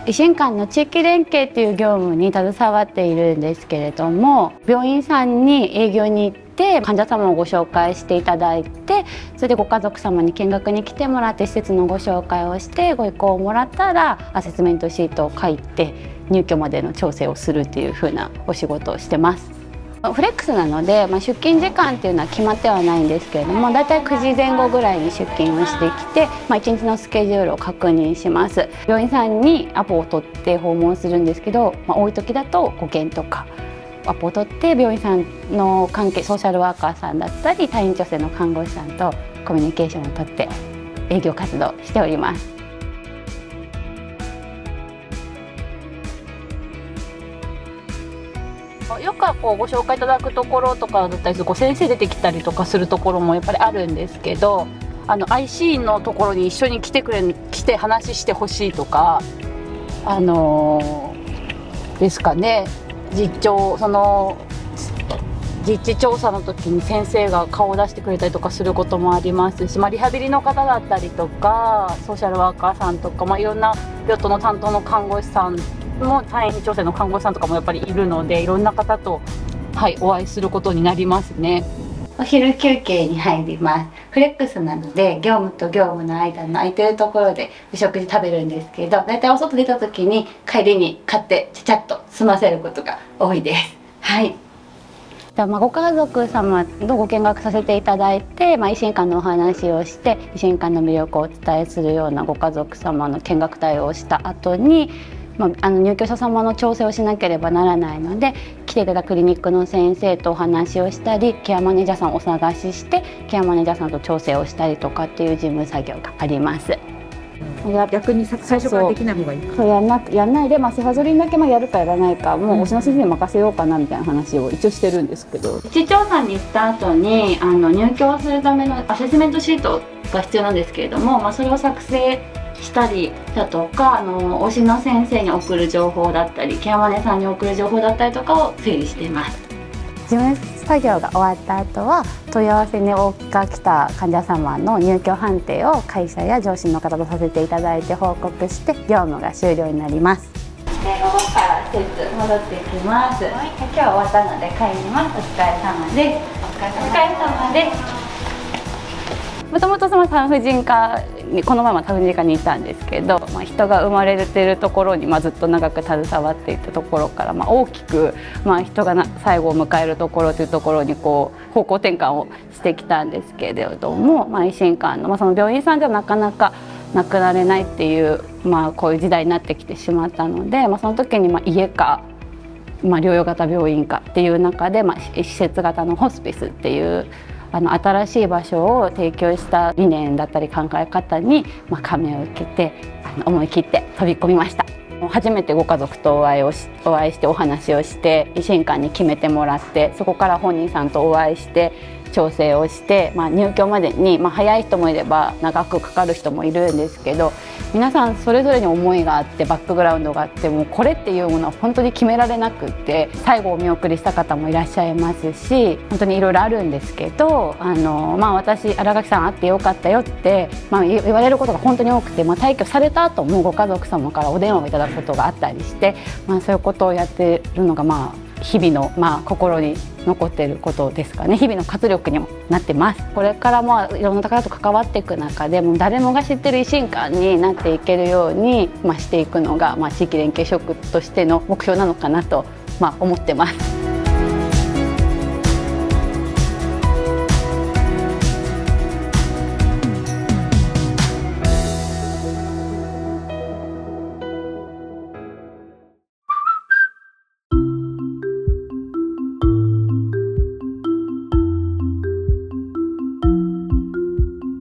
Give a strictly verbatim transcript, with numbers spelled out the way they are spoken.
維新館の地域連携っていう業務に携わっているんですけれども、病院さんに営業に行って患者様をご紹介していただいて、それでご家族様に見学に来てもらって施設のご紹介をしてご意向をもらったらアセスメントシートを書いて入居までの調整をするっていう風なお仕事をしてます。フレックスなので、まあ、出勤時間っていうのは決まってはないんですけれども、だいたいくじぜん後ぐらいに出勤をしてきて、まあ、いちにちのスケジュールを確認します。病院さんにアポを取って訪問するんですけど、まあ、多い時だと保健とかアポを取って病院さんの関係ソーシャルワーカーさんだったり退院調整の看護師さんとコミュニケーションを取って営業活動しております。よくこうご紹介いただくところとかだったりする、こう先生出てきたりとかするところもやっぱりあるんですけど、あの アイシー のところに一緒に来てくれ来て話してほしいとか、あのー、ですかね。実調その実地調査の時に先生が顔を出してくれたりとかすることもありますし、まあ、リハビリの方だったりとかソーシャルワーカーさんとか、まあ、いろんな病棟の担当の看護師さんも退院調整の看護師さんとかもやっぱりいるので、いろんな方と、はい、お会いすることになりますね。お昼休憩に入ります。フレックスなので業務と業務の間の空いてるところでお食事食べるんですけど、だいたいお外出た時に帰りに買ってちゃちゃっと済ませることが多いです。はい。まあご家族様とご見学させていただいて、まあ、維新館のお話をして維新館の魅力をお伝えするようなご家族様の見学対応をした後に、まあ、あの入居者様の調整をしなければならないので、来ていただくクリニックの先生とお話をしたり、ケアマネージャーさんをお探ししてケアマネージャーさんと調整をしたりとかっていう事務作業があります。 逆に最初からできない方がいい。 そうやんなやんないで、まあ、セファゾリンだけまあやるかやらないか、もうおしの先生に任せようかなみたいな話を一応してるんですけど、市調査に行った後にあの入居をするためのアセスメントシートが必要なんですけれども、まあ、それを作成したりだとか、あの推しの先生に送る情報だったりケアマネさんに送る情報だったりとかを整理しています。事務作業が終わった後は問い合わせにが来た患者様の入居判定を会社や上司の方とさせていただいて報告して業務が終了になります。で午後から施設戻ってきます、はい、今日終わったので帰ります。お疲れ様です。お疲れ様です。もともとその産婦人科にこのまま産婦人科にいたんですけど、まあ、人が生まれてるところに、まあ、ずっと長く携わっていたところから、まあ、大きく、まあ、人がな最後を迎えるところというところにこう方向転換をしてきたんですけれども、まあ、維新館の、まあ、その病院さんではなかなか亡くなれないっていう、まあ、こういう時代になってきてしまったので、まあ、その時にまあ家か、まあ、療養型病院かっていう中で、まあ、施設型のホスピスっていうあの新しい場所を提供した理念だったり考え方に、まあ、感銘を受けてあの思い切って飛び込みました。初めてご家族とお会いをしお会いしてお話をして維新館に決めてもらって、そこから本人さんとお会いして調整をして、まあ、入居までに、まあ、早い人もいれば長くかかる人もいるんですけど、皆さんそれぞれに思いがあってバックグラウンドがあって、もうこれっていうものは本当に決められなくって、最後お見送りした方もいらっしゃいますし、本当にいろいろあるんですけど、あの、まあ、私新垣さん会ってよかったよって、まあ、言われることが本当に多くて、まあ、退去された後もご家族様からお電話をいただくことがあったりして、まあ、そういうことをやってるのが、まあ日々の、まあ、心に残っていることですかね。日々の活力にもなってます。これからまあいろんな方と関わっていく中で、もう誰もが知ってる維新館になっていけるように、まあ、していくのが、まあ、地域連携職としての目標なのかなと、まあ、思ってます。